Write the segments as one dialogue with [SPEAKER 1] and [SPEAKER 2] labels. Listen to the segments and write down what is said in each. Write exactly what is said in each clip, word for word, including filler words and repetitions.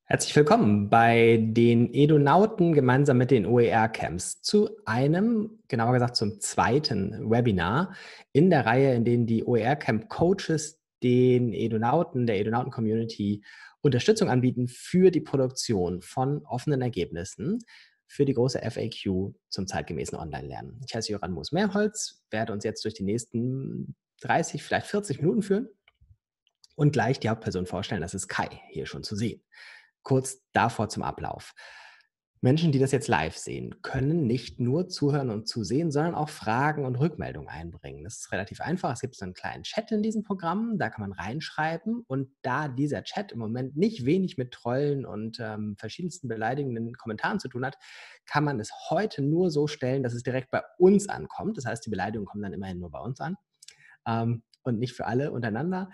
[SPEAKER 1] Herzlich willkommen bei den Edonauten gemeinsam mit den O E R-Camps zu einem, genauer gesagt zum zweiten Webinar in der Reihe, in denen die O E R-Camp-Coaches den Edonauten, der Edonauten-Community Unterstützung anbieten für die Produktion von offenen Ergebnissen für die große F A Q zum zeitgemäßen Online-Lernen. Ich heiße Joran Moos-Mehrholz, werde uns jetzt durch die nächsten dreißig, vielleicht vierzig Minuten führen und gleich die Hauptperson vorstellen. Das ist Kai, hier schon zu sehen. Kurz davor zum Ablauf. Menschen, die das jetzt live sehen, können nicht nur zuhören und zusehen, sondern auch Fragen und Rückmeldungen einbringen. Das ist relativ einfach. Es gibt so einen kleinen Chat in diesem Programm, da kann man reinschreiben. Und da dieser Chat im Moment nicht wenig mit Trollen und ähm, verschiedensten beleidigenden Kommentaren zu tun hat, kann man es heute nur so stellen, dass es direkt bei uns ankommt. Das heißt, die Beleidigungen kommen dann immerhin nur bei uns an ähm, und nicht für alle untereinander.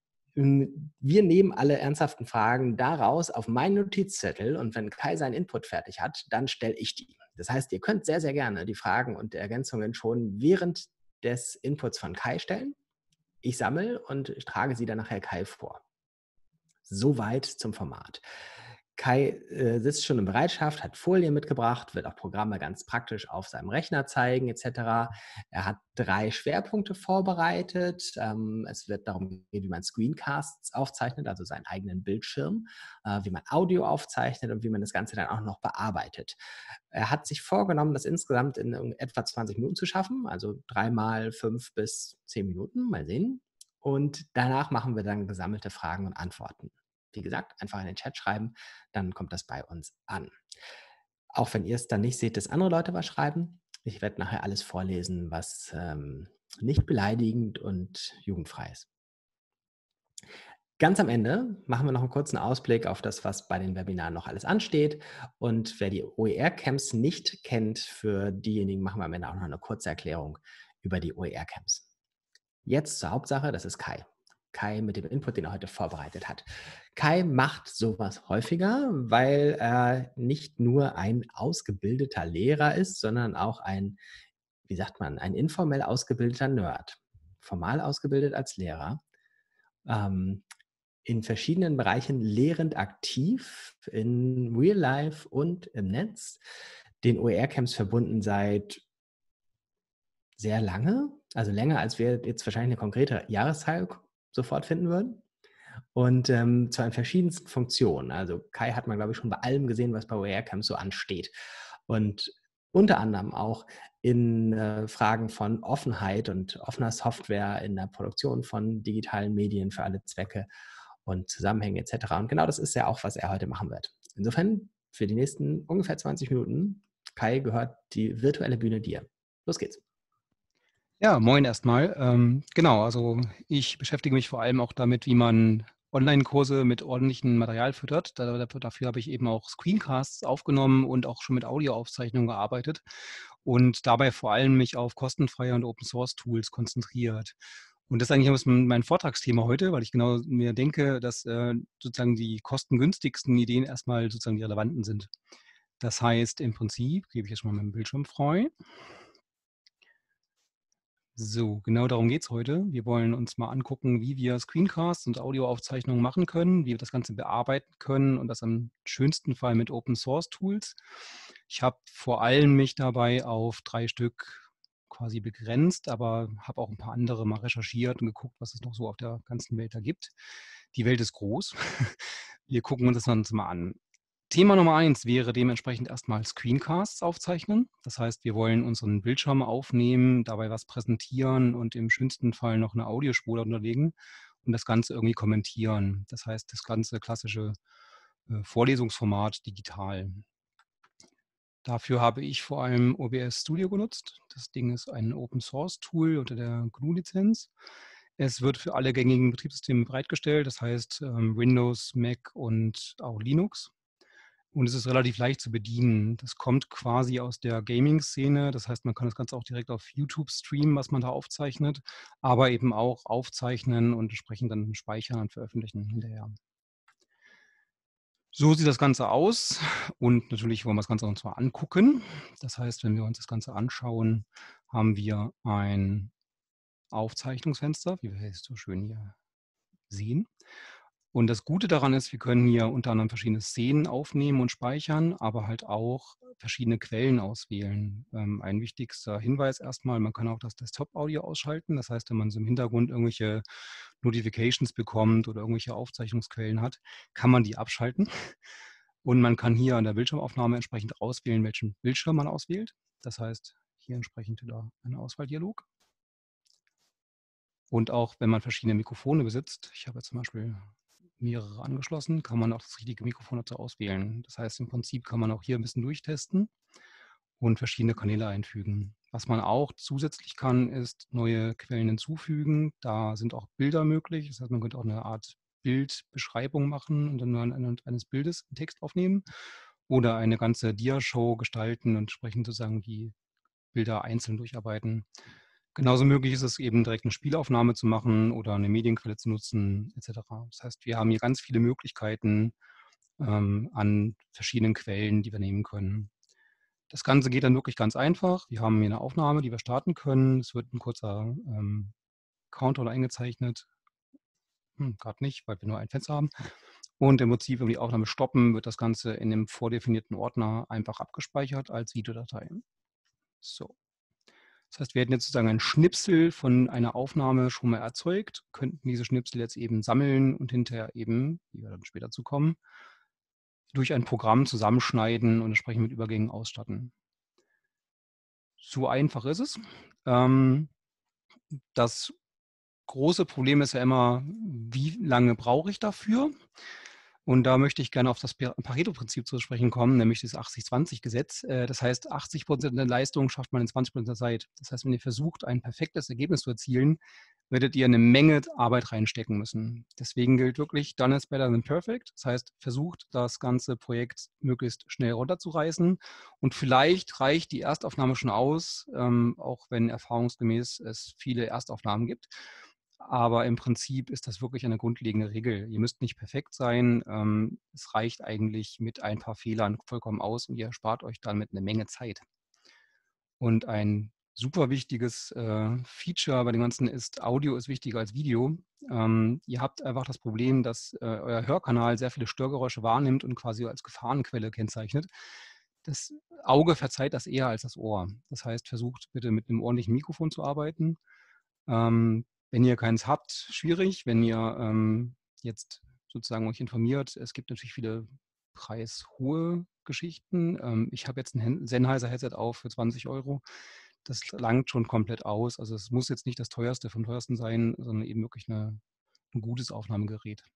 [SPEAKER 1] Wir nehmen alle ernsthaften Fragen daraus auf meinen Notizzettel und wenn Kai seinen Input fertig hat, dann stelle ich die. Das heißt, ihr könnt sehr, sehr gerne die Fragen und Ergänzungen schon während des Inputs von Kai stellen. Ich sammle und ich trage sie dann nachher Kai vor. Soweit zum Format. Kai äh, sitzt schon in Bereitschaft, hat Folien mitgebracht, wird auch Programme ganz praktisch auf seinem Rechner zeigen et cetera. Er hat drei Schwerpunkte vorbereitet. Ähm, es wird darum gehen, wie man Screencasts aufzeichnet, also seinen eigenen Bildschirm, äh, wie man Audio aufzeichnet und wie man das Ganze dann auch noch bearbeitet. Er hat sich vorgenommen, das insgesamt in etwa zwanzig Minuten zu schaffen, also dreimal fünf bis zehn Minuten, mal sehen. Und danach machen wir dann gesammelte Fragen und Antworten. Wie gesagt, einfach in den Chat schreiben, dann kommt das bei uns an. Auch wenn ihr es dann nicht seht, dass andere Leute was schreiben. Ich werde nachher alles vorlesen, was ähm, nicht beleidigend und jugendfrei ist. Ganz am Ende machen wir noch einen kurzen Ausblick auf das, was bei den Webinaren noch alles ansteht. Und wer die O E R-Camps nicht kennt, für diejenigen machen wir am Ende auch noch eine kurze Erklärung über die O E R-Camps. Jetzt zur Hauptsache, das ist Kai. Kai mit dem Input, den er heute vorbereitet hat. Kai macht sowas häufiger, weil er nicht nur ein ausgebildeter Lehrer ist, sondern auch ein, wie sagt man, ein informell ausgebildeter Nerd. Formal ausgebildet als Lehrer. Ähm, in verschiedenen Bereichen lehrend aktiv, in Real Life und im Netz. Den O E R-Camps verbunden seit sehr lange, also länger, als wir jetzt wahrscheinlich eine konkrete Jahreszahl sofort finden würden. Und ähm, zwar in verschiedensten Funktionen. Also Kai hat man, glaube ich, schon bei allem gesehen, was bei O E R-Camps so ansteht. Und unter anderem auch in äh, Fragen von Offenheit und offener Software in der Produktion von digitalen Medien für alle Zwecke und Zusammenhänge et cetera. Und genau das ist ja auch, was er heute machen wird. Insofern für die nächsten ungefähr zwanzig Minuten, Kai, gehört die virtuelle Bühne dir. Los geht's.
[SPEAKER 2] Ja, moin erstmal. Ähm, genau, also ich beschäftige mich vor allem auch damit, wie man Online-Kurse mit ordentlichem Material füttert. Da, dafür, dafür habe ich eben auch Screencasts aufgenommen und auch schon mit Audioaufzeichnungen gearbeitet und dabei vor allem mich auf kostenfreie und Open-Source-Tools konzentriert. Und das ist eigentlich auch mein Vortragsthema heute, weil ich genau mir denke, dass äh, sozusagen die kostengünstigsten Ideen erstmal sozusagen die relevanten sind. Das heißt, im Prinzip gebe ich jetzt schon mal meinen Bildschirm frei. So, genau darum geht es heute. Wir wollen uns mal angucken, wie wir Screencasts und Audioaufzeichnungen machen können, wie wir das Ganze bearbeiten können und das am schönsten Fall mit Open Source Tools. Ich habe vor allem mich dabei auf drei Stück quasi begrenzt, aber habe auch ein paar andere mal recherchiert und geguckt, was es noch so auf der ganzen Welt da gibt. Die Welt ist groß. Wir gucken uns das Ganze mal an. Thema Nummer eins wäre dementsprechend erstmal Screencasts aufzeichnen. Das heißt, wir wollen unseren Bildschirm aufnehmen, dabei was präsentieren und im schönsten Fall noch eine Audiospur unterlegen und das Ganze irgendwie kommentieren. Das heißt, das ganze klassische äh, Vorlesungsformat digital. Dafür habe ich vor allem O B S Studio genutzt. Das Ding ist ein Open-Source-Tool unter der G N U-Lizenz. Es wird für alle gängigen Betriebssysteme bereitgestellt, das heißt ähm, Windows, Mac und auch Linux. Und es ist relativ leicht zu bedienen. Das kommt quasi aus der Gaming-Szene. Das heißt, man kann das Ganze auch direkt auf YouTube streamen, was man da aufzeichnet, aber eben auch aufzeichnen und entsprechend dann speichern und veröffentlichen hinterher. So sieht das Ganze aus. Und natürlich wollen wir das Ganze uns mal angucken. Das heißt, wenn wir uns das Ganze anschauen, haben wir ein Aufzeichnungsfenster, wie wir es so schön hier sehen. Und das Gute daran ist, wir können hier unter anderem verschiedene Szenen aufnehmen und speichern, aber halt auch verschiedene Quellen auswählen. Ähm, ein wichtigster Hinweis erstmal, man kann auch das Desktop-Audio ausschalten. Das heißt, wenn man so im Hintergrund irgendwelche Notifications bekommt oder irgendwelche Aufzeichnungsquellen hat, kann man die abschalten. Und man kann hier an der Bildschirmaufnahme entsprechend auswählen, welchen Bildschirm man auswählt. Das heißt, hier entsprechend wieder ein Auswahldialog. Und auch wenn man verschiedene Mikrofone besitzt, ich habe jetzt zum Beispiel mehrere angeschlossen, kann man auch das richtige Mikrofon dazu auswählen. Das heißt, im Prinzip kann man auch hier ein bisschen durchtesten und verschiedene Kanäle einfügen. Was man auch zusätzlich kann, ist neue Quellen hinzufügen. Da sind auch Bilder möglich. Das heißt, man könnte auch eine Art Bildbeschreibung machen und dann nur anhand eines Bildes einen Text aufnehmen oder eine ganze Dia-Show gestalten und entsprechend sozusagen die Bilder einzeln durcharbeiten. Genauso möglich ist es eben direkt eine Spielaufnahme zu machen oder eine Medienquelle zu nutzen, et cetera. Das heißt, wir haben hier ganz viele Möglichkeiten ähm, an verschiedenen Quellen, die wir nehmen können. Das Ganze geht dann wirklich ganz einfach. Wir haben hier eine Aufnahme, die wir starten können. Es wird ein kurzer ähm, Countdown eingezeichnet. Hm, gerade nicht, weil wir nur ein Fenster haben. Und im Prinzip, wenn wir die Aufnahme stoppen, wird das Ganze in dem vordefinierten Ordner einfach abgespeichert als Videodatei. So. Das heißt, wir hätten jetzt sozusagen ein Schnipsel von einer Aufnahme schon mal erzeugt, könnten diese Schnipsel jetzt eben sammeln und hinterher eben, wie wir dann später zu kommen, durch ein Programm zusammenschneiden und entsprechend mit Übergängen ausstatten. So einfach ist es. Ähm, das große Problem ist ja immer, wie lange brauche ich dafür? Und da möchte ich gerne auf das Pareto-Prinzip zu sprechen kommen, nämlich das achtzig zwanzig Gesetz. Das heißt, achtzig Prozent der Leistung schafft man in zwanzig Prozent der Zeit. Das heißt, wenn ihr versucht, ein perfektes Ergebnis zu erzielen, werdet ihr eine Menge Arbeit reinstecken müssen. Deswegen gilt wirklich, done is better than perfect. Das heißt, versucht, das ganze Projekt möglichst schnell runterzureißen. Und vielleicht reicht die Erstaufnahme schon aus, ähm, auch wenn erfahrungsgemäß es viele Erstaufnahmen gibt. Aber im Prinzip ist das wirklich eine grundlegende Regel. Ihr müsst nicht perfekt sein. Ähm, es reicht eigentlich mit ein paar Fehlern vollkommen aus und ihr spart euch damit eine Menge Zeit. Und ein super wichtiges äh, Feature bei dem Ganzen ist, Audio ist wichtiger als Video. Ähm, ihr habt einfach das Problem, dass äh, euer Hörkanal sehr viele Störgeräusche wahrnimmt und quasi als Gefahrenquelle kennzeichnet. Das Auge verzeiht das eher als das Ohr. Das heißt, versucht bitte mit einem ordentlichen Mikrofon zu arbeiten. Ähm, wenn ihr keins habt, schwierig. Wenn ihr ähm, jetzt sozusagen euch informiert, es gibt natürlich viele preishohe Geschichten. Ähm, ich habe jetzt ein Sennheiser-Headset auf für zwanzig Euro. Das langt schon komplett aus. Also es muss jetzt nicht das teuerste vom teuersten sein, sondern eben wirklich eine, ein gutes Aufnahmegerät.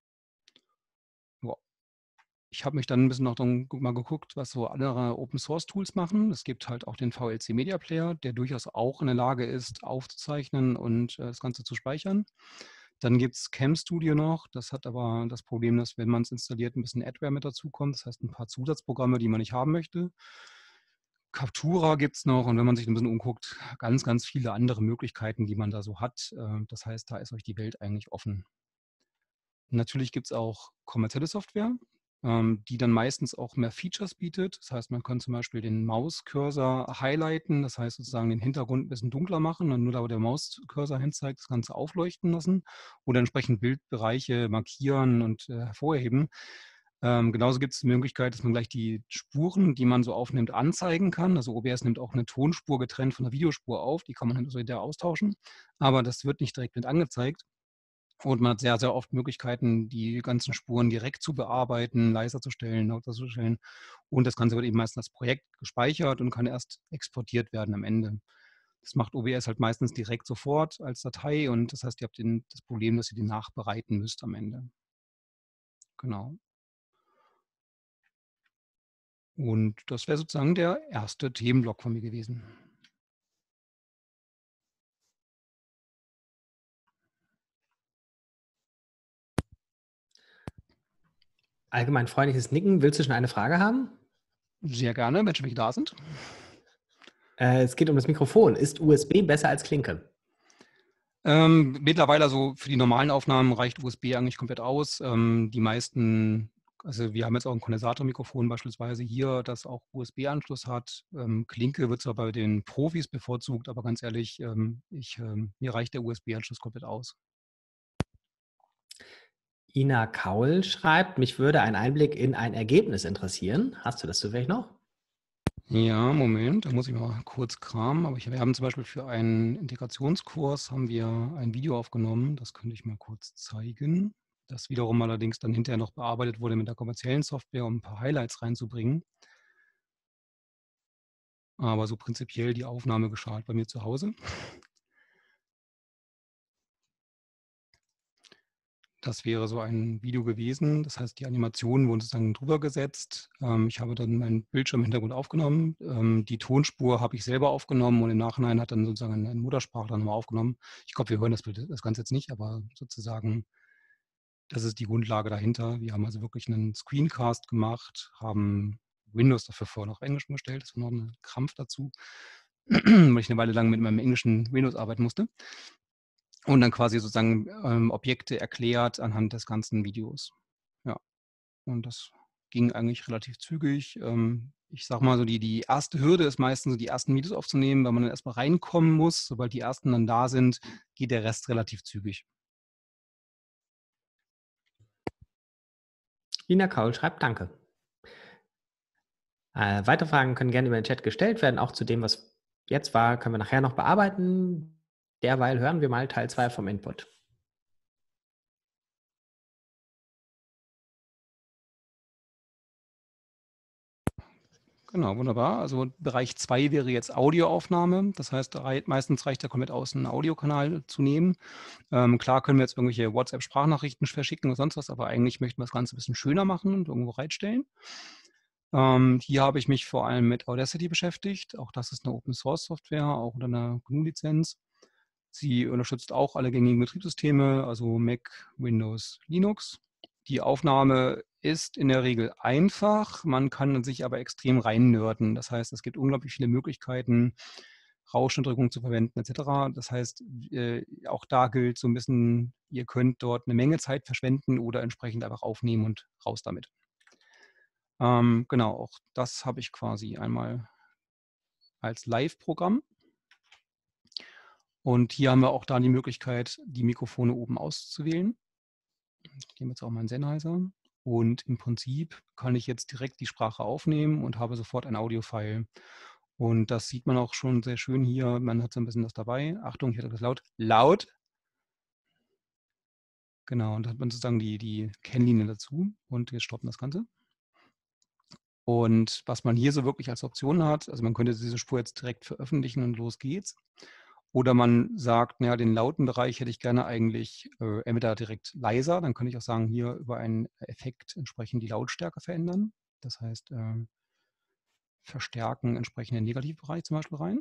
[SPEAKER 2] Ja. Ich habe mich dann ein bisschen noch dann mal geguckt, was so andere Open-Source-Tools machen. Es gibt halt auch den V L C Media Player, der durchaus auch in der Lage ist, aufzuzeichnen und äh, das Ganze zu speichern. Dann gibt es CamStudio noch. Das hat aber das Problem, dass, wenn man es installiert, ein bisschen Adware mit dazukommt. Das heißt, ein paar Zusatzprogramme, die man nicht haben möchte. Captura gibt es noch, und wenn man sich ein bisschen umguckt, ganz, ganz viele andere Möglichkeiten, die man da so hat. Äh, das heißt, da ist euch die Welt eigentlich offen. Natürlich gibt es auch kommerzielle Software, ähm, die dann meistens auch mehr Features bietet. Das heißt, man kann zum Beispiel den Mauscursor highlighten, das heißt sozusagen den Hintergrund ein bisschen dunkler machen und nur da, wo der Mauscursor hinzeigt, das Ganze aufleuchten lassen oder entsprechend Bildbereiche markieren und äh, hervorheben. Ähm, genauso gibt es die Möglichkeit, dass man gleich die Spuren, die man so aufnimmt, anzeigen kann. Also O B S nimmt auch eine Tonspur getrennt von der Videospur auf, die kann man dann so hinterher austauschen, aber das wird nicht direkt mit angezeigt. Und man hat sehr, sehr oft Möglichkeiten, die ganzen Spuren direkt zu bearbeiten, leiser zu stellen, lauter zu stellen. Und das Ganze wird eben meistens als Projekt gespeichert und kann erst exportiert werden am Ende. Das macht O B S halt meistens direkt sofort als Datei, und das heißt, ihr habt den, das Problem, dass ihr den nachbereiten müsst am Ende. Genau. Und das wäre sozusagen der erste Themenblock von mir gewesen.
[SPEAKER 1] Allgemein freundliches Nicken. Willst du schon eine Frage haben?
[SPEAKER 2] Sehr gerne, wenn schon welche da sind.
[SPEAKER 1] Äh, es geht um das Mikrofon. Ist U S B besser als Klinke?
[SPEAKER 2] Ähm, mittlerweile, also für die normalen Aufnahmen reicht U S B eigentlich komplett aus. Ähm, die meisten, also wir haben jetzt auch ein Kondensatormikrofon beispielsweise hier, das auch U S B-Anschluss hat. Ähm, Klinke wird zwar bei den Profis bevorzugt, aber ganz ehrlich, ähm, ich, ähm, mir reicht der U S B-Anschluss komplett aus.
[SPEAKER 1] Ina Kaul schreibt, mich würde ein Einblick in ein Ergebnis interessieren. Hast du das zufällig noch?
[SPEAKER 2] Ja, Moment, da muss ich mal kurz kramen. Aber ich, wir haben zum Beispiel für einen Integrationskurs haben wir ein Video aufgenommen. Das könnte ich mal kurz zeigen. Das wiederum allerdings dann hinterher noch bearbeitet wurde mit der kommerziellen Software, um ein paar Highlights reinzubringen. Aber so prinzipiell die Aufnahme geschah halt bei mir zu Hause. Das wäre so ein Video gewesen. Das heißt, die Animationen wurden sozusagen drüber gesetzt. Ähm, ich habe dann meinen Bildschirm im Hintergrund aufgenommen. Ähm, die Tonspur habe ich selber aufgenommen und im Nachhinein hat dann sozusagen eine Muttersprache dann nochmal aufgenommen. Ich glaube, wir hören das, das Ganze jetzt nicht, aber sozusagen, das ist die Grundlage dahinter. Wir haben also wirklich einen Screencast gemacht, haben Windows dafür vorher noch auf Englisch umgestellt. Das war noch ein Krampf dazu, weil ich eine Weile lang mit meinem englischen Windows arbeiten musste. Und dann quasi sozusagen ähm, Objekte erklärt anhand des ganzen Videos. Ja, und das ging eigentlich relativ zügig. Ähm, ich sag mal so, die, die erste Hürde ist meistens so, die ersten Videos aufzunehmen, weil man dann erstmal reinkommen muss. Sobald die ersten dann da sind, geht der Rest relativ zügig.
[SPEAKER 1] Ina Kaul schreibt, danke. Äh, weitere Fragen können gerne über den Chat gestellt werden. Auch zu dem, was jetzt war, können wir nachher noch bearbeiten. Derweil hören wir mal Teil zwei vom Input.
[SPEAKER 2] Genau, wunderbar. Also Bereich zwei wäre jetzt Audioaufnahme. Das heißt, meistens reicht ja komplett aus, einen Audiokanal zu nehmen. Ähm, klar können wir jetzt irgendwelche WhatsApp-Sprachnachrichten verschicken oder sonst was, aber eigentlich möchten wir das Ganze ein bisschen schöner machen und irgendwo bereitstellen. Ähm, hier habe ich mich vor allem mit Audacity beschäftigt. Auch das ist eine Open-Source-Software, auch unter einer G N U-Lizenz. Sie unterstützt auch alle gängigen Betriebssysteme, also Mac, Windows, Linux. Die Aufnahme ist in der Regel einfach, man kann sich aber extrem reinnörden. Das heißt, es gibt unglaublich viele Möglichkeiten, Rauschunterdrückung zu verwenden et cetera. Das heißt, äh, auch da gilt so ein bisschen, ihr könnt dort eine Menge Zeit verschwenden oder entsprechend einfach aufnehmen und raus damit. Ähm, genau, auch das habe ich quasi einmal als Live-Programm. Und hier haben wir auch da die Möglichkeit, die Mikrofone oben auszuwählen. Ich nehme jetzt auch meinen Sennheiser. Und im Prinzip kann ich jetzt direkt die Sprache aufnehmen und habe sofort ein Audio-File. Und das sieht man auch schon sehr schön hier. Man hat so ein bisschen das dabei. Achtung, ich hatte das laut. Laut. Genau, und da hat man sozusagen die, die Kennlinie dazu. Und wir stoppen das Ganze. Und was man hier so wirklich als Option hat, also man könnte diese Spur jetzt direkt veröffentlichen und los geht's. Oder man sagt, naja, den lauten Bereich hätte ich gerne eigentlich äh, entweder direkt leiser, dann könnte ich auch sagen, hier über einen Effekt entsprechend die Lautstärke verändern. Das heißt, äh, verstärken entsprechend den Negativbereich zum Beispiel rein.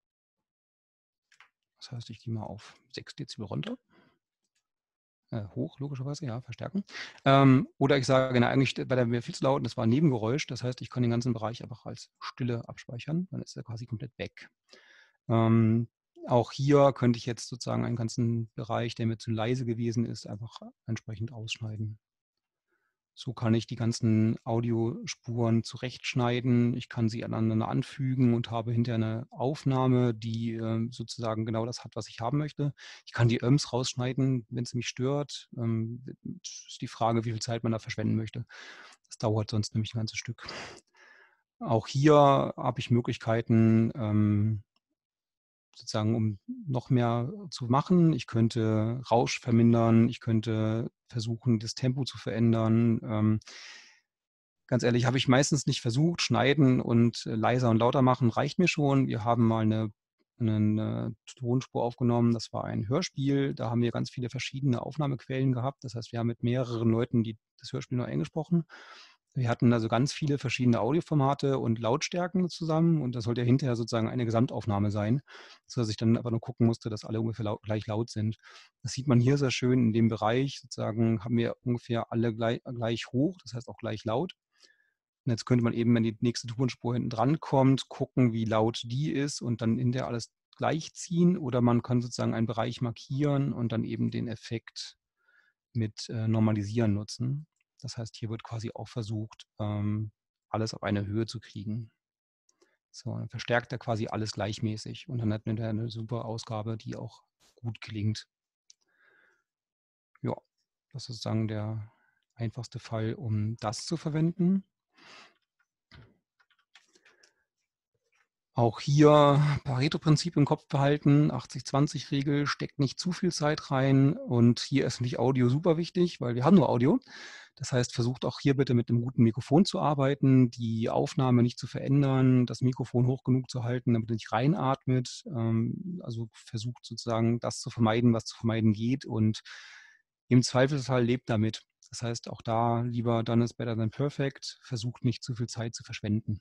[SPEAKER 2] Das heißt, ich gehe mal auf sechs Dezibel runter. Äh, hoch, logischerweise, ja, verstärken. Ähm, oder ich sage, na, eigentlich war der mir viel zu laut und das war ein Nebengeräusch. Das heißt, ich kann den ganzen Bereich einfach als Stille abspeichern. Dann ist er quasi komplett weg. Ähm, auch hier könnte ich jetzt sozusagen einen ganzen Bereich, der mir zu leise gewesen ist, einfach entsprechend ausschneiden. So kann ich die ganzen Audiospuren zurechtschneiden. Ich kann sie aneinander anfügen und habe hinterher eine Aufnahme, die äh, sozusagen genau das hat, was ich haben möchte. Ich kann die Öms rausschneiden, wenn es mich stört. Ähm, ist die Frage, wie viel Zeit man da verschwenden möchte. Das dauert sonst nämlich ein ganzes Stück. Auch hier habe ich Möglichkeiten, ähm, sozusagen, um noch mehr zu machen. Ich könnte Rausch vermindern, ich könnte versuchen, das Tempo zu verändern. Ähm, ganz ehrlich, habe ich meistens nicht versucht. Schneiden und äh, leiser und lauter machen reicht mir schon. Wir haben mal eine, eine Tonspur aufgenommen, das war ein Hörspiel. Da haben wir ganz viele verschiedene Aufnahmequellen gehabt. Das heißt, wir haben mit mehreren Leuten die, das Hörspiel neu eingesprochen. Wir hatten also ganz viele verschiedene Audioformate und Lautstärken zusammen und das sollte ja hinterher sozusagen eine Gesamtaufnahme sein, sodass ich dann aber nur gucken musste, dass alle ungefähr laut, gleich laut sind. Das sieht man hier sehr schön in dem Bereich. Sozusagen haben wir ungefähr alle gleich, gleich hoch, das heißt auch gleich laut. Und jetzt könnte man eben, wenn die nächste Tonspur hinten dran kommt, gucken, wie laut die ist und dann hinterher alles gleichziehen. Oder man kann sozusagen einen Bereich markieren und dann eben den Effekt mit äh, Normalisieren nutzen. Das heißt, hier wird quasi auch versucht, ähm, alles auf eine Höhe zu kriegen. So, dann verstärkt er quasi alles gleichmäßig und dann hat man eine super Ausgabe, die auch gut klingt. Ja, Das ist sozusagen der einfachste Fall, um das zu verwenden. Auch hier Pareto-Prinzip im Kopf behalten, achtzig zwanzig Regel, steckt nicht zu viel Zeit rein. Und hier ist natürlich Audio super wichtig, weil wir haben nur Audio. Das heißt, versucht auch hier bitte mit einem guten Mikrofon zu arbeiten, die Aufnahme nicht zu verändern, das Mikrofon hoch genug zu halten, damit ihr nicht reinatmet. Also versucht sozusagen das zu vermeiden, was zu vermeiden geht, und im Zweifelsfall lebt damit. Das heißt, auch da lieber done is better than perfect, versucht nicht zu viel Zeit zu verschwenden.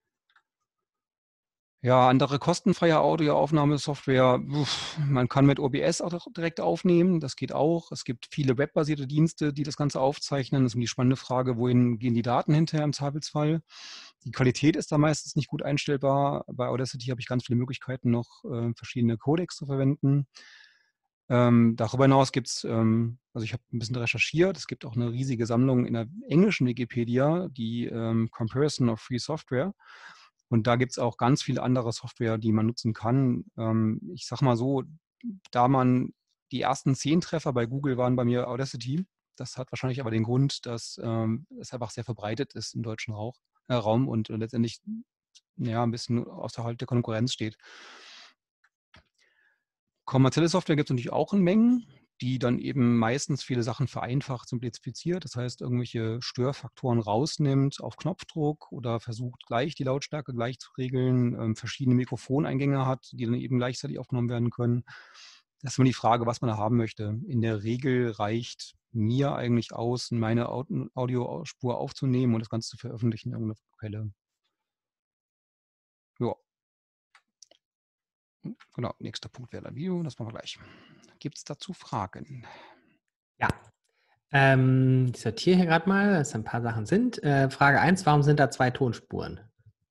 [SPEAKER 2] Ja, andere kostenfreie Audioaufnahmesoftware. Man kann mit O B S auch direkt aufnehmen, das geht auch. Es gibt viele webbasierte Dienste, die das Ganze aufzeichnen. Das ist die spannende Frage, wohin gehen die Daten hinterher im Zweifelsfall. Die Qualität ist da meistens nicht gut einstellbar. Bei Audacity habe ich ganz viele Möglichkeiten, noch äh, verschiedene Codecs zu verwenden. Ähm, darüber hinaus gibt es, ähm, also ich habe ein bisschen recherchiert, es gibt auch eine riesige Sammlung in der englischen Wikipedia, die ähm, Comparison of Free Software. Und da gibt es auch ganz viele andere Software, die man nutzen kann. Ähm, ich sage mal so, da man die ersten zehn Treffer bei Google waren bei mir Audacity. Das hat wahrscheinlich aber den Grund, dass ähm, es einfach sehr verbreitet ist im deutschen Rauch, äh, Raum und äh, letztendlich ja, ein bisschen außerhalb der Konkurrenz steht. Kommerzielle Software gibt es natürlich auch in Mengen, die dann eben meistens viele Sachen vereinfacht, simplifiziert. Das heißt, irgendwelche Störfaktoren rausnimmt auf Knopfdruck oder versucht gleich die Lautstärke gleich zu regeln, ähm, verschiedene Mikrofoneingänge hat, die dann eben gleichzeitig aufgenommen werden können. Das ist immer die Frage, was man da haben möchte. In der Regel reicht mir eigentlich aus, meine Audiospur aufzunehmen und das Ganze zu veröffentlichen in irgendeiner Quelle. Ja. Genau, nächster Punkt wäre dann Video, das machen wir gleich. Gibt es dazu Fragen?
[SPEAKER 1] Ja, ähm, ich sortiere hier gerade mal, dass ein paar Sachen sind. Äh, Frage eins, warum sind da zwei Tonspuren?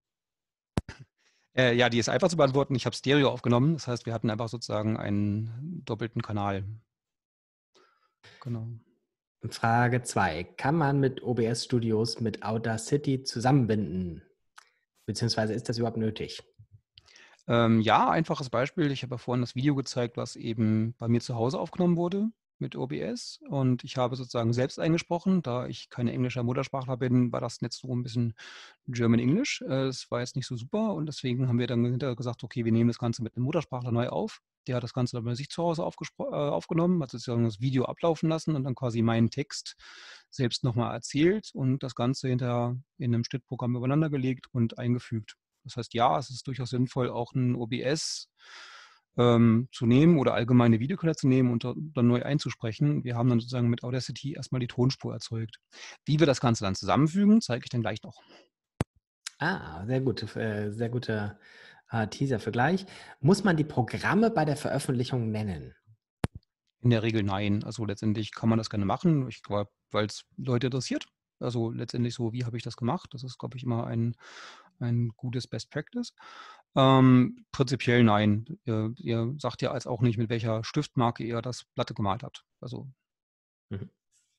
[SPEAKER 2] Äh, ja, die ist einfach zu beantworten. Ich habe Stereo aufgenommen, das heißt, wir hatten einfach sozusagen einen doppelten Kanal. Genau.
[SPEAKER 1] Frage zwei, kann man mit O B S Studios mit Audacity zusammenbinden? Beziehungsweise ist das überhaupt nötig?
[SPEAKER 2] Ähm, ja, einfaches Beispiel. Ich habe ja vorhin das Video gezeigt, was eben bei mir zu Hause aufgenommen wurde mit O B S. Und ich habe sozusagen selbst eingesprochen. Da ich kein englischer Muttersprachler bin, war das jetzt so ein bisschen German-English. Es war jetzt nicht so super. Und deswegen haben wir dann hinterher gesagt, okay, wir nehmen das Ganze mit einem Muttersprachler neu auf. Der hat das Ganze dann bei sich zu Hause äh, aufgenommen, hat sozusagen das Video ablaufen lassen und dann quasi meinen Text selbst nochmal erzählt und das Ganze hinterher in einem Schnittprogramm übereinander gelegt und eingefügt. Das heißt, ja, es ist durchaus sinnvoll, auch ein O B S ähm, zu nehmen oder allgemeine Videoquelle zu nehmen und dann neu einzusprechen. Wir haben dann sozusagen mit Audacity erstmal die Tonspur erzeugt. Wie wir das Ganze dann zusammenfügen, zeige ich dann gleich noch.
[SPEAKER 1] Ah, sehr gut, äh, sehr guter äh, Teaser für gleich. Muss man die Programme bei der Veröffentlichung nennen?
[SPEAKER 2] In der Regel nein. Also letztendlich kann man das gerne machen, ich glaube, weil es Leute interessiert. Also letztendlich so, wie habe ich das gemacht? Das ist, glaube ich, immer ein, ein gutes Best Practice. Ähm, prinzipiell nein. Ihr, ihr sagt ja als auch nicht, mit welcher Stiftmarke ihr das Blatt gemalt habt. Also
[SPEAKER 1] Mhm.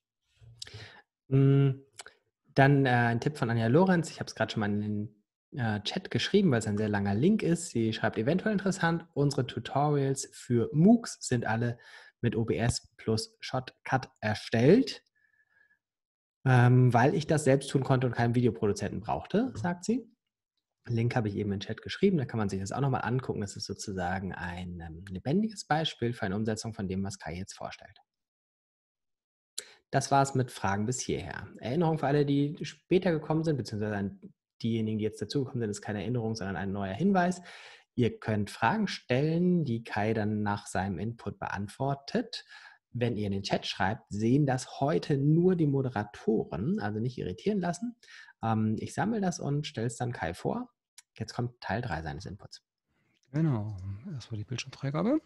[SPEAKER 1] Mm, Dann äh, ein Tipp von Anja Lorenz. Ich habe es gerade schon mal in den äh, Chat geschrieben, weil es ein sehr langer Link ist. Sie schreibt eventuell interessant. Unsere Tutorials für MOOCs sind alle mit O B S plus Shotcut erstellt, ähm, weil ich das selbst tun konnte und keinen Videoproduzenten brauchte, sagt sie. Link habe ich eben im Chat geschrieben, da kann man sich das auch nochmal angucken. Das ist sozusagen ein ähm, lebendiges Beispiel für eine Umsetzung von dem, was Kai jetzt vorstellt. Das war es mit Fragen bis hierher. Erinnerung für alle, die später gekommen sind, beziehungsweise an diejenigen, die jetzt dazugekommen sind, ist keine Erinnerung, sondern ein neuer Hinweis. Ihr könnt Fragen stellen, die Kai dann nach seinem Input beantwortet. Wenn ihr in den Chat schreibt, sehen das heute nur die Moderatoren, also nicht irritieren lassen. Ähm, ich sammle das und stelle es dann Kai vor. Jetzt kommt Teil drei seines Inputs.
[SPEAKER 2] genau, das war die Bildschirmfreigabe.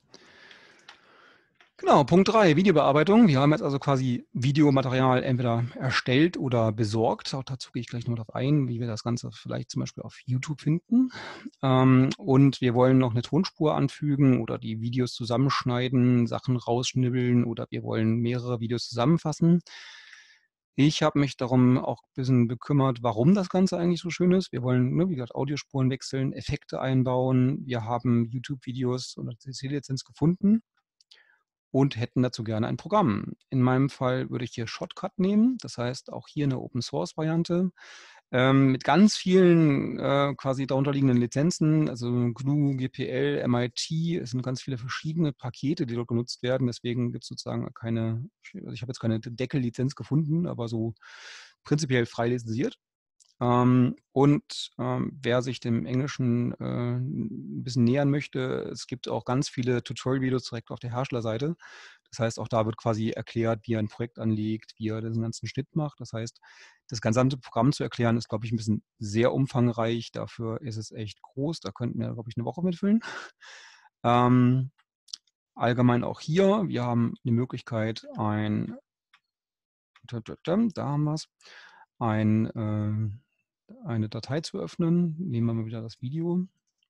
[SPEAKER 2] Genau, Punkt drei, Videobearbeitung. Wir haben jetzt also quasi Videomaterial entweder erstellt oder besorgt. Auch dazu gehe ich gleich noch darauf ein, wie wir das Ganze vielleicht zum Beispiel auf YouTube finden. Ähm, und wir wollen noch eine Tonspur anfügen oder die Videos zusammenschneiden, Sachen rausschnibbeln oder wir wollen mehrere Videos zusammenfassen. Ich habe mich darum auch ein bisschen bekümmert, warum das Ganze eigentlich so schön ist. Wir wollen, ne, wie gesagt, Audiospuren wechseln, Effekte einbauen. Wir haben YouTube-Videos unter C C-Lizenz gefunden. und hätten dazu gerne ein Programm. In meinem Fall würde ich hier Shotcut nehmen, das heißt auch hier eine Open-Source-Variante ähm, mit ganz vielen äh, quasi darunterliegenden Lizenzen, also G N U, G P L, M I T, es sind ganz viele verschiedene Pakete, die dort genutzt werden, deswegen gibt es sozusagen keine, also ich habe jetzt keine Deckel-Lizenz gefunden, aber so prinzipiell frei lizenziert. Ähm, und ähm, wer sich dem Englischen äh, ein bisschen nähern möchte, es gibt auch ganz viele Tutorial-Videos direkt auf der Herstellerseite. Das heißt, auch da wird quasi erklärt, wie er ein Projekt anlegt, wie er den ganzen Schnitt macht. Das heißt, das gesamte Programm zu erklären, ist, glaube ich, ein bisschen sehr umfangreich. Dafür ist es echt groß. Da könnten wir, glaube ich, eine Woche mitfüllen. Ähm, allgemein auch hier, wir haben die Möglichkeit, ein, da haben wir es, ein äh, eine Datei zu öffnen. Nehmen wir mal wieder das Video.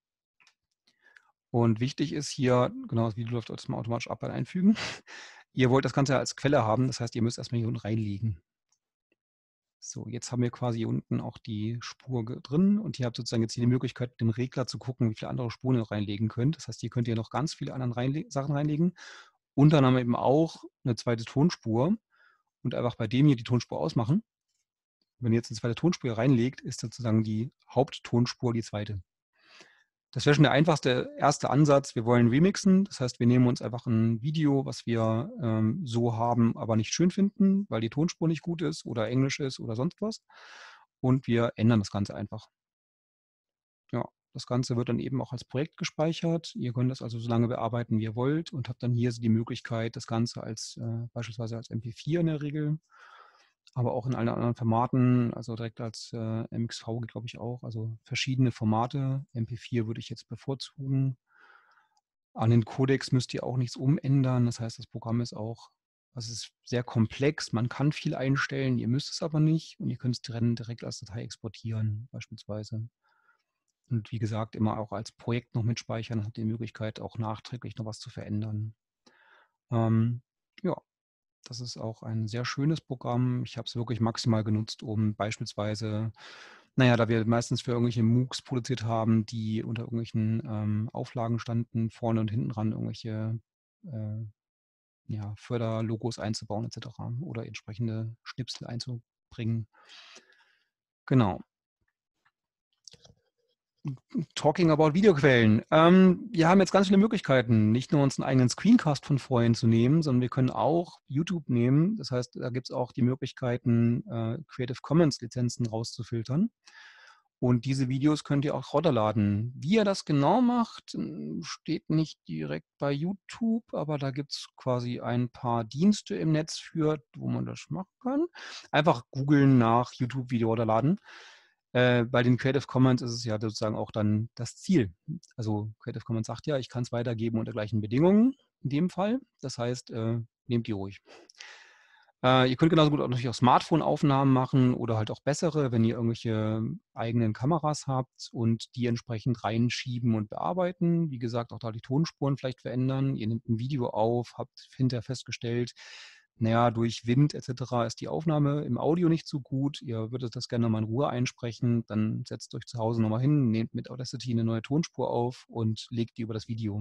[SPEAKER 2] Und wichtig ist hier, genau, das Video läuft jetzt mal automatisch ab beim Einfügen. Ihr wollt das Ganze als Quelle haben, das heißt, ihr müsst erstmal hier unten reinlegen. So, jetzt haben wir quasi hier unten auch die Spur drin und ihr habt sozusagen jetzt hier die Möglichkeit, mit dem Regler zu gucken, wie viele andere Spuren ihr reinlegen könnt. Das heißt, hier könnt ihr noch ganz viele andere reinle Sachen reinlegen. Und dann haben wir eben auch eine zweite Tonspur und einfach bei dem hier die Tonspur ausmachen. Wenn ihr jetzt eine zweite Tonspur reinlegt, ist sozusagen die Haupttonspur die zweite. Das wäre schon der einfachste erste Ansatz. Wir wollen remixen. Das heißt, wir nehmen uns einfach ein Video, was wir ähm, so haben, aber nicht schön finden, weil die Tonspur nicht gut ist oder Englisch ist oder sonst was. Und wir ändern das Ganze einfach. Ja, das Ganze wird dann eben auch als Projekt gespeichert. Ihr könnt das also so lange bearbeiten, wie ihr wollt und habt dann hier die Möglichkeit, das Ganze als äh, beispielsweise als M P vier in der Regel, aber auch in allen anderen Formaten, also direkt als äh, M X V glaube ich auch, also verschiedene Formate. M P vier würde ich jetzt bevorzugen. An den Codecs müsst ihr auch nichts umändern. Das heißt, das Programm ist auch, also es ist sehr komplex. Man kann viel einstellen, ihr müsst es aber nicht und ihr könnt es direkt als Datei exportieren beispielsweise. Und wie gesagt, immer auch als Projekt noch mitspeichern, habt ihr die Möglichkeit, auch nachträglich noch was zu verändern. Ähm, ja, das ist auch ein sehr schönes Programm. Ich habe es wirklich maximal genutzt, um beispielsweise, naja, da wir meistens für irgendwelche MOOCs produziert haben, die unter irgendwelchen ähm, Auflagen standen, vorne und hinten dran irgendwelche äh, ja, Förderlogos einzubauen et cetera oder entsprechende Schnipsel einzubringen. Genau. Talking about Videoquellen. Ähm, wir haben jetzt ganz viele Möglichkeiten, nicht nur uns einen eigenen Screencast von vorhin zu nehmen, sondern wir können auch YouTube nehmen. Das heißt, da gibt es auch die Möglichkeiten, äh, Creative Commons Lizenzen rauszufiltern. Und diese Videos könnt ihr auch runterladen. Wie ihr das genau macht, steht nicht direkt bei YouTube, aber da gibt es quasi ein paar Dienste im Netz für, wo man das machen kann. Einfach googeln nach YouTube-Video runterladen. Äh, bei den Creative Commons ist es ja sozusagen auch dann das Ziel. Also Creative Commons sagt ja, ich kann es weitergeben unter gleichen Bedingungen in dem Fall. Das heißt, äh, nehmt die ruhig. Äh, ihr könnt genauso gut auch natürlich auch Smartphone-Aufnahmen machen oder halt auch bessere, wenn ihr irgendwelche eigenen Kameras habt und die entsprechend reinschieben und bearbeiten. Wie gesagt, auch da die Tonspuren vielleicht verändern. Ihr nehmt ein Video auf, habt hinterher festgestellt, naja, durch Wind et cetera ist die Aufnahme im Audio nicht so gut. Ihr würdet das gerne mal in Ruhe einsprechen. Dann setzt euch zu Hause nochmal hin, nehmt mit Audacity eine neue Tonspur auf und legt die über das Video.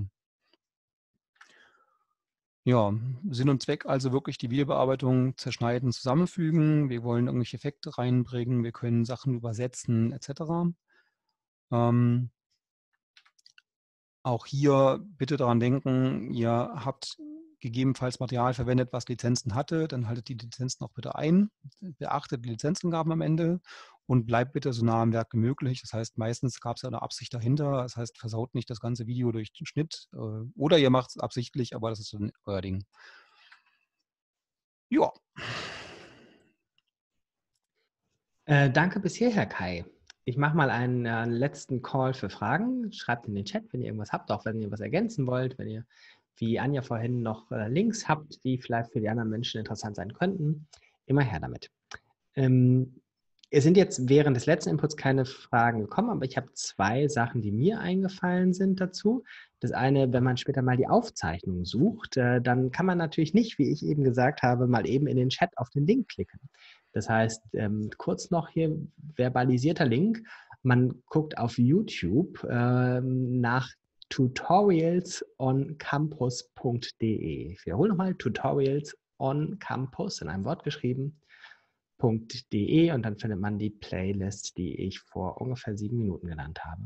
[SPEAKER 2] Ja, Sinn und Zweck also wirklich die Videobearbeitung zerschneiden, zusammenfügen. Wir wollen irgendwelche Effekte reinbringen, wir können Sachen übersetzen et cetera. Ähm, auch hier bitte daran denken, ihr habt gegebenenfalls Material verwendet, was Lizenzen hatte, dann haltet die Lizenzen auch bitte ein, beachtet die Lizenzangaben am Ende und bleibt bitte so nah am Werk wie möglich. Das heißt, meistens gab es ja eine Absicht dahinter, das heißt, versaut nicht das ganze Video durch den Schnitt äh, oder ihr macht es absichtlich, aber das ist dann euer Ding. Ja.
[SPEAKER 1] Äh, danke bis hierher, Kai. Ich mache mal einen äh, letzten Call für Fragen. Schreibt in den Chat, wenn ihr irgendwas habt, auch wenn ihr was ergänzen wollt, wenn ihr, wie Anja vorhin, noch äh, Links habt, die vielleicht für die anderen Menschen interessant sein könnten. Immer her damit. Ähm, es sind jetzt während des letzten Inputs keine Fragen gekommen, aber ich habe zwei Sachen, die mir eingefallen sind dazu. Das eine, wenn man später mal die Aufzeichnung sucht, äh, dann kann man natürlich nicht, wie ich eben gesagt habe, mal eben in den Chat auf den Link klicken. Das heißt, ähm, kurz noch hier verbalisierter Link. Man guckt auf YouTube ähm, nach tutorials on campus punkt de. Ich wiederhole nochmal, tutorials on campus in einem Wort geschrieben, .de, und dann findet man die Playlist, die ich vor ungefähr sieben Minuten genannt habe.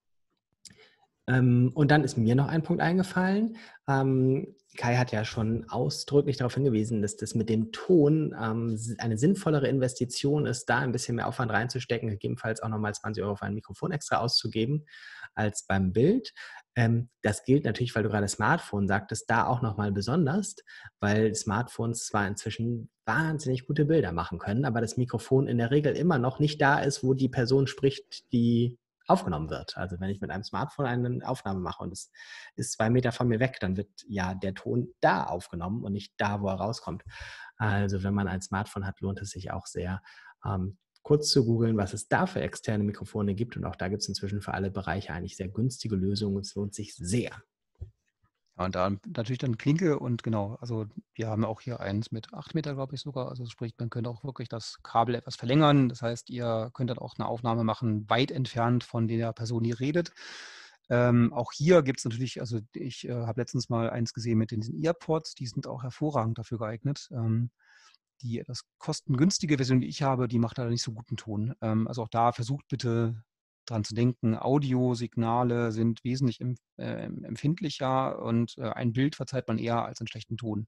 [SPEAKER 1] Ähm, und dann ist mir noch ein Punkt eingefallen. Ähm, Kai hat ja schon ausdrücklich darauf hingewiesen, dass das mit dem Ton ähm, eine sinnvollere Investition ist, da ein bisschen mehr Aufwand reinzustecken, gegebenenfalls auch nochmal zwanzig Euro für ein Mikrofon extra auszugeben, als beim Bild. Ähm, das gilt natürlich, weil du gerade Smartphone sagtest, da auch nochmal besonders, weil Smartphones zwar inzwischen wahnsinnig gute Bilder machen können, aber das Mikrofon in der Regel immer noch nicht da ist, wo die Person spricht, die aufgenommen wird. Also wenn ich mit einem Smartphone eine Aufnahme mache und es ist zwei Meter von mir weg, dann wird ja der Ton da aufgenommen und nicht da, wo er rauskommt. Also wenn man ein Smartphone hat, lohnt es sich auch sehr, ähm, kurz zu googeln, was es da für externe Mikrofone gibt. Und auch da gibt es inzwischen für alle Bereiche eigentlich sehr günstige Lösungen. Es lohnt sich sehr.
[SPEAKER 2] Ja, und da natürlich dann Klinke und genau, also wir haben auch hier eins mit acht Meter, glaube ich sogar. Also sprich, man könnte auch wirklich das Kabel etwas verlängern. Das heißt, ihr könnt dann auch eine Aufnahme machen, weit entfernt von der Person, die redet. Ähm, auch hier gibt es natürlich, also ich äh, habe letztens mal eins gesehen mit den Earpods, die sind auch hervorragend dafür geeignet. Ähm, die etwas kostengünstige Version, die ich habe, die macht leider nicht so guten Ton. Ähm, also auch da versucht bitte dran zu denken, Audiosignale sind wesentlich empf äh, empfindlicher und äh, ein Bild verzeiht man eher als einen schlechten Ton.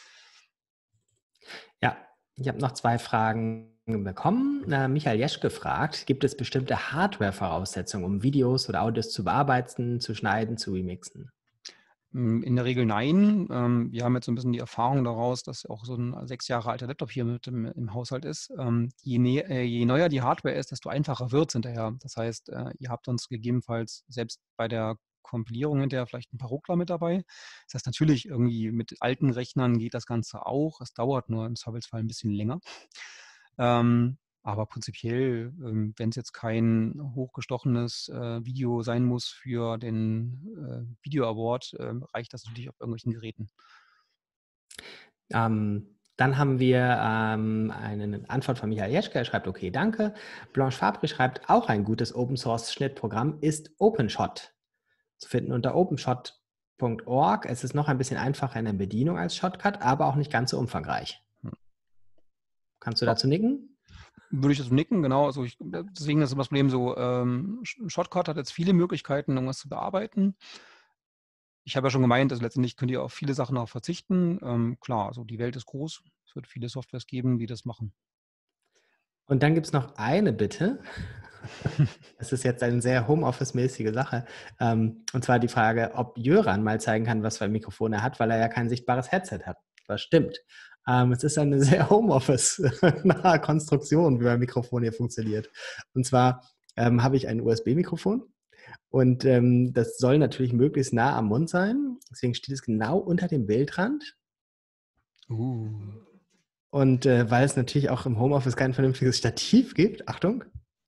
[SPEAKER 1] Ja, ich habe noch zwei Fragen bekommen. Äh, Michael Jeschke fragt, gibt es bestimmte Hardware-Voraussetzungen, um Videos oder Audios zu bearbeiten, zu schneiden, zu remixen?
[SPEAKER 2] In der Regel nein. Ähm, wir haben jetzt so ein bisschen die Erfahrung daraus, dass auch so ein sechs Jahre alter Laptop hier mit im, im Haushalt ist. Ähm, je, ne äh, je neuer die Hardware ist, desto einfacher wird es hinterher. Das heißt, äh, ihr habt uns gegebenenfalls selbst bei der Kompilierung hinterher vielleicht ein paar Ruckler mit dabei. Das heißt, natürlich irgendwie mit alten Rechnern geht das Ganze auch. Es dauert nur im Zweifelsfall ein bisschen länger. Ähm, aber prinzipiell, ähm, wenn es jetzt kein hochgestochenes äh, Video sein muss für den äh, Video Award, äh, reicht das natürlich auf irgendwelchen Geräten.
[SPEAKER 1] Ähm, dann haben wir ähm, eine Antwort von Michael Jeschke. Er schreibt, okay, danke. Blanche Fabri schreibt, auch ein gutes Open-Source-Schnittprogramm ist OpenShot. Zu finden unter openshot punkt org. Es ist noch ein bisschen einfacher in der Bedienung als Shotcut, aber auch nicht ganz so umfangreich.
[SPEAKER 2] Hm.
[SPEAKER 1] Kannst du
[SPEAKER 2] Ja,
[SPEAKER 1] dazu nicken?
[SPEAKER 2] würde ich dazu nicken, genau. Also ich, deswegen ist das Problem so, ähm, Shotcut hat jetzt viele Möglichkeiten, irgendwas zu bearbeiten. Ich habe ja schon gemeint, also letztendlich könnt ihr auf viele Sachen auch verzichten. Ähm, klar, also die Welt ist groß. Es wird viele Softwares geben, die das machen.
[SPEAKER 1] Und dann gibt es noch eine Bitte. Das ist jetzt eine sehr Homeoffice-mäßige Sache. Ähm, und zwar die Frage, ob Jöran mal zeigen kann, was für ein Mikrofon er hat, weil er ja kein sichtbares Headset hat. Das stimmt. Ähm, es ist eine sehr Homeoffice-nahe Konstruktion, wie mein Mikrofon hier funktioniert. Und zwar ähm, habe ich ein U S B-Mikrofon und ähm, das soll natürlich möglichst nah am Mund sein. Deswegen steht es genau unter dem Bildrand.
[SPEAKER 2] Uh.
[SPEAKER 1] Und äh, weil es natürlich auch im Homeoffice kein vernünftiges Stativ gibt, Achtung,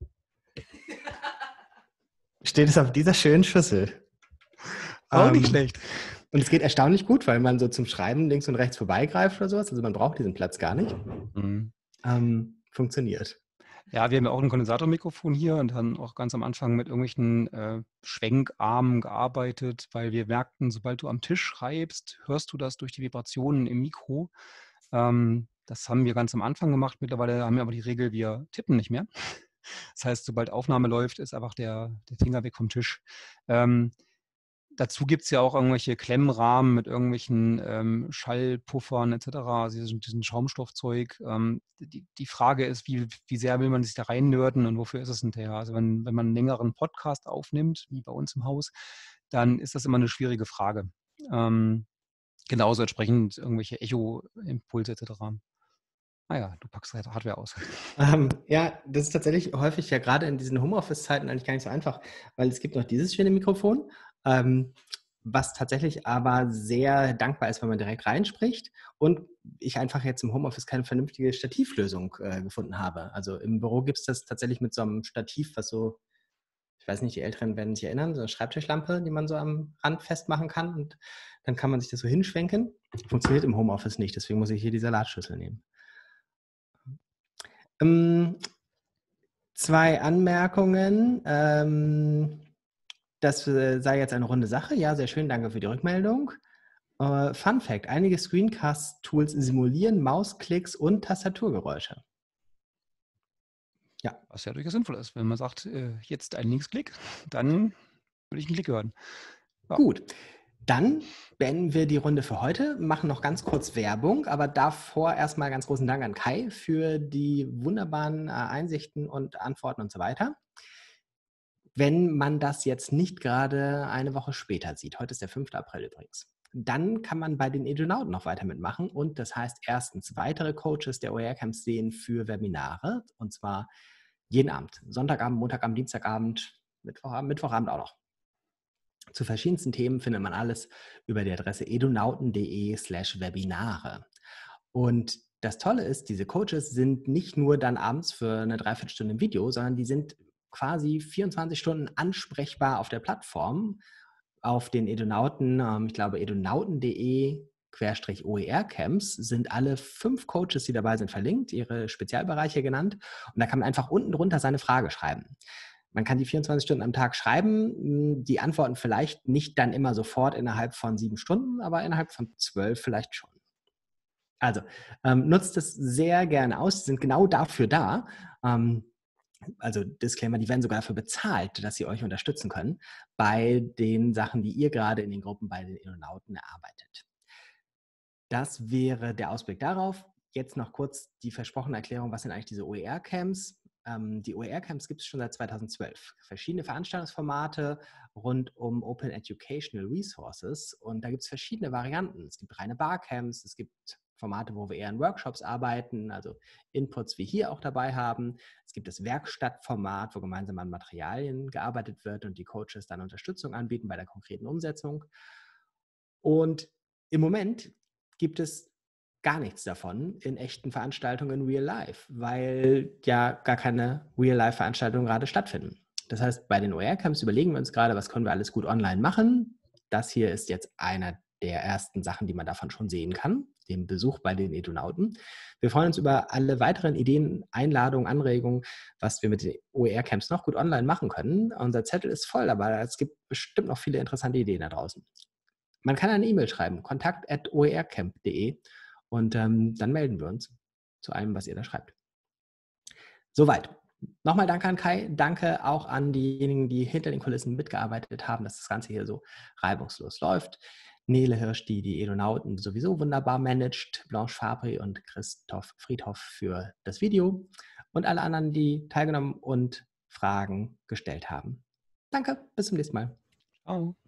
[SPEAKER 1] steht es auf dieser schönen Schüssel.
[SPEAKER 2] Auch nicht
[SPEAKER 1] Ähm,
[SPEAKER 2] schlecht.
[SPEAKER 1] und es geht erstaunlich gut, weil man so zum Schreiben links und rechts vorbeigreift oder sowas. Also man braucht diesen Platz gar nicht.
[SPEAKER 2] Mhm.
[SPEAKER 1] Ähm, funktioniert.
[SPEAKER 2] Ja, wir haben ja auch ein Kondensatormikrofon hier und haben auch ganz am Anfang mit irgendwelchen äh, Schwenkarmen gearbeitet, weil wir merkten, sobald du am Tisch schreibst, hörst du das durch die Vibrationen im Mikro. Ähm, das haben wir ganz am Anfang gemacht. Mittlerweile haben wir aber die Regel, wir tippen nicht mehr. Das heißt, sobald Aufnahme läuft, ist einfach der, der Finger weg vom Tisch. Ähm, Dazu gibt es ja auch irgendwelche Klemmrahmen mit irgendwelchen ähm, Schallpuffern et cetera, also diesen, diesen Schaumstoffzeug. Ähm, die, die Frage ist, wie, wie sehr will man sich da reinnörden und wofür ist es hinterher? Also wenn, wenn man einen längeren Podcast aufnimmt, wie bei uns im Haus, dann ist das immer eine schwierige Frage. Ähm, genauso entsprechend irgendwelche Echo-Impulse et cetera. Ah ja, du packst halt Hardware aus.
[SPEAKER 1] Ähm, ja, das ist tatsächlich häufig ja gerade in diesen Homeoffice-Zeiten eigentlich gar nicht so einfach, weil es gibt noch dieses schöne Mikrofon, ähm, was tatsächlich aber sehr dankbar ist, wenn man direkt reinspricht und ich einfach jetzt im Homeoffice keine vernünftige Stativlösung äh, gefunden habe. Also im Büro gibt es das tatsächlich mit so einem Stativ, was so, ich weiß nicht, die Älteren werden sich erinnern, so eine Schreibtischlampe, die man so am Rand festmachen kann und dann kann man sich das so hinschwenken. Funktioniert im Homeoffice nicht, deswegen muss ich hier die Salatschüssel nehmen. Ähm, Zwei Anmerkungen. Ähm, das äh, sei jetzt eine runde Sache. Ja, sehr schön, danke für die Rückmeldung. Äh, Fun Fact, einige Screencast-Tools simulieren Mausklicks und Tastaturgeräusche. Ja.
[SPEAKER 2] Was ja durchaus sinnvoll ist. Wenn man sagt, äh, jetzt ein Linksklick, dann würde ich einen Klick hören. Ja.
[SPEAKER 1] Gut, dann beenden wir die Runde für heute, machen noch ganz kurz Werbung, aber davor erstmal ganz großen Dank an Kai für die wunderbaren äh, Einsichten und Antworten und so weiter. Wenn man das jetzt nicht gerade eine Woche später sieht, heute ist der fünfte April übrigens, dann kann man bei den Edunauten noch weiter mitmachen und das heißt erstens weitere Coaches der O E R-Camps sehen für Webinare und zwar jeden Abend, Sonntagabend, Montagabend, Dienstagabend, Mittwochabend, Mittwochabend auch noch. Zu verschiedensten Themen findet man alles über die Adresse edunauten.de slash Webinare. Und das Tolle ist, diese Coaches sind nicht nur dann abends für eine Dreiviertelstunde im Video, sondern die sind quasi vierundzwanzig Stunden ansprechbar auf der Plattform, auf den Edunauten, ähm, ich glaube edunauten.de Querstrich O E R-Camps sind alle fünf Coaches, die dabei sind, verlinkt, ihre Spezialbereiche genannt. Und da kann man einfach unten drunter seine Frage schreiben. Man kann die vierundzwanzig Stunden am Tag schreiben, die antworten vielleicht nicht dann immer sofort innerhalb von sieben Stunden, aber innerhalb von zwölf vielleicht schon. Also ähm, nutzt es sehr gerne aus, die sind genau dafür da. Ähm, also Disclaimer, die werden sogar dafür bezahlt, dass sie euch unterstützen können bei den Sachen, die ihr gerade in den Gruppen bei den Edunauten erarbeitet. Das wäre der Ausblick darauf. Jetzt noch kurz die versprochene Erklärung, was sind eigentlich diese O E R-Camps? Ähm, die O E R-Camps gibt es schon seit zweitausendzwölf. Verschiedene Veranstaltungsformate rund um Open Educational Resources und da gibt es verschiedene Varianten. Es gibt reine Barcamps, es gibt Formate, wo wir eher in Workshops arbeiten, also Inputs wie hier auch dabei haben. Es gibt das Werkstattformat, wo gemeinsam an Materialien gearbeitet wird und die Coaches dann Unterstützung anbieten bei der konkreten Umsetzung. Und im Moment gibt es gar nichts davon in echten Veranstaltungen in Real Life, weil ja gar keine Real-Life-Veranstaltungen gerade stattfinden. Das heißt, bei den O E R-Camps überlegen wir uns gerade, was können wir alles gut online machen. Das hier ist jetzt einer der ersten Sachen, die man davon schon sehen kann, den Besuch bei den Edunauten. Wir freuen uns über alle weiteren Ideen, Einladungen, Anregungen, was wir mit den O E R-Camps noch gut online machen können. Unser Zettel ist voll, aber es gibt bestimmt noch viele interessante Ideen da draußen. Man kann eine E-Mail schreiben, kontakt at o e r camp punkt de und ähm, dann melden wir uns zu allem, was ihr da schreibt. Soweit. Nochmal danke an Kai, danke auch an diejenigen, die hinter den Kulissen mitgearbeitet haben, dass das Ganze hier so reibungslos läuft. Nele Hirsch, die die Edunauten sowieso wunderbar managt, Blanche Fabri und Christoph Friedhoff für das Video und alle anderen, die teilgenommen und Fragen gestellt haben. Danke, bis zum nächsten Mal.
[SPEAKER 2] Ciao.